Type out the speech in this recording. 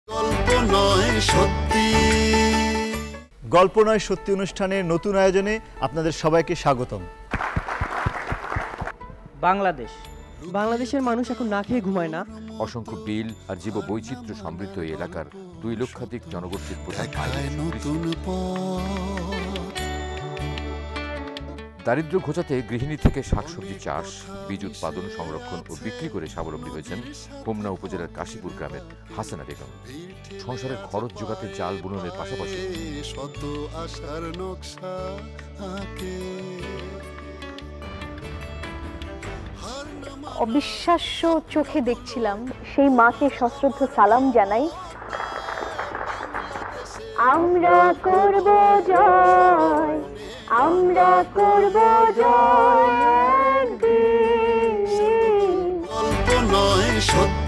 গল্প নয় সত্যি, গল্প নয় সত্যি অনুষ্ঠানের নতুন আয়োজনে আপনাদের সবাইকে স্বাগতম। বাংলাদেশের মানুষ এখন না খেয়ে ঘুমায় না। অসংখ্য বিল আর জীববৈচিত্র্য সমৃদ্ধ এই এলাকার 2 লক্ষাধিক জনগোষ্ঠীর প্রধান আয় নতুন পথ। দারিদ্র্য ঘোচাতে গৃহিণী থেকে শাকসবজি চাষ, বীজ উৎপাদন, সংরক্ষণ ও বিক্রি করে স্বাবলম্বী হয়েছেন হোমনা উপজেলার কাশীপুর গ্রামের হাসিনা বেগম। সংসারের খরচ যোগাতে জাল বুননের পাশাপাশি শত আশার নকশা আঁকে। অবিশ্বাস্য চোখে দেখছিলাম, সেই মাকে সশ্রদ্ধ সালাম জানাই। আমরা করব জয়, আমরা করব জয়। গল্প নয় সত্যি।